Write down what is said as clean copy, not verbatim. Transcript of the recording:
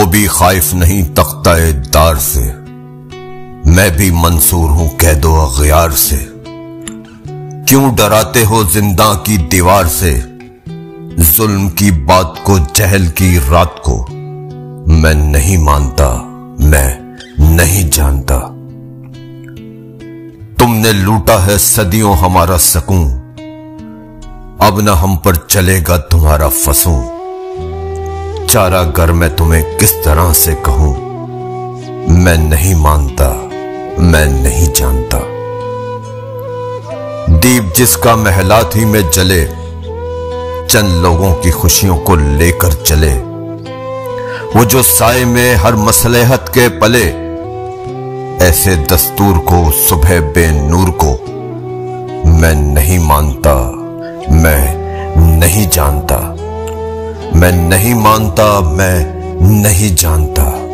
भी खौफ नहीं तख्ता-ए दार से, मैं भी मंसूर हूं कैदो अग़यार से। क्यों डराते हो जिंदा की दीवार से, जुल्म की बात को जहल की रात को। मैं नहीं मानता, मैं नहीं जानता। तुमने लूटा है सदियों हमारा सकून, अब न हम पर चलेगा तुम्हारा फसूं। चारागर मैं तुम्हें किस तरह से कहूं, मैं नहीं मानता, मैं नहीं जानता। दीप जिसका महलात ही में जले, चंद लोगों की खुशियों को लेकर चले। वो जो साए में हर मसलहत के पले, ऐसे दस्तूर को सुबह बेनूर को। मैं नहीं मानता, मैं नहीं जानता। मैं नहीं मानता, मैं नहीं जानता।